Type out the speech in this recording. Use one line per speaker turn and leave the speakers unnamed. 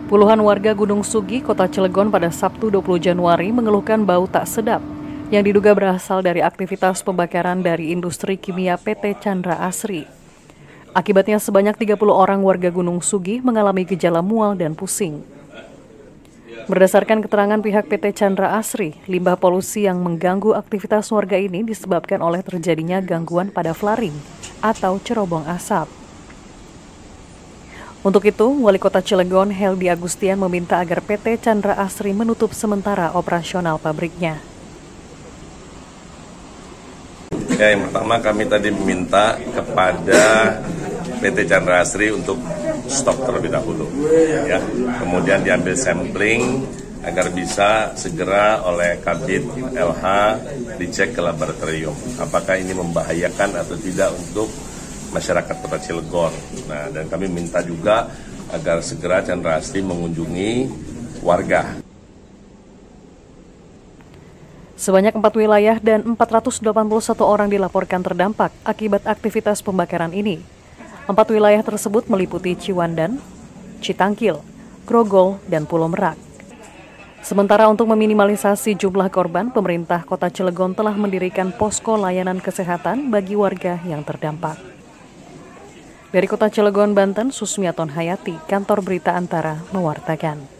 Puluhan warga Gunung Sugi, Kota Cilegon pada Sabtu 20 Januari mengeluhkan bau tak sedap yang diduga berasal dari aktivitas pembakaran dari industri kimia PT Chandra Asri. Akibatnya sebanyak 30 orang warga Gunung Sugi mengalami gejala mual dan pusing. Berdasarkan keterangan pihak PT Chandra Asri, limbah polusi yang mengganggu aktivitas warga ini disebabkan oleh terjadinya gangguan pada flaring atau cerobong asap. Untuk itu, Wali Kota Cilegon Heldi Agustian meminta agar PT Chandra Asri menutup sementara operasional pabriknya.
Ya, yang pertama kami tadi meminta kepada PT Chandra Asri untuk stop terlebih dahulu. Ya, kemudian diambil sampling agar bisa segera oleh Kabid LH dicek ke laboratorium. Apakah ini membahayakan atau tidak untuk masyarakat Kota Cilegon. Nah, dan kami minta juga agar segera Chandra Asri mengunjungi warga.
Sebanyak 4 wilayah dan 481 orang dilaporkan terdampak akibat aktivitas pembakaran ini. 4 wilayah tersebut meliputi Ciwandan, Citangkil, Grogol, dan Pulau Merak. Sementara untuk meminimalisasi jumlah korban, pemerintah Kota Cilegon telah mendirikan posko layanan kesehatan bagi warga yang terdampak. Dari Kota Cilegon, Banten, Susmiaton Hayati, Kantor Berita Antara, mewartakan.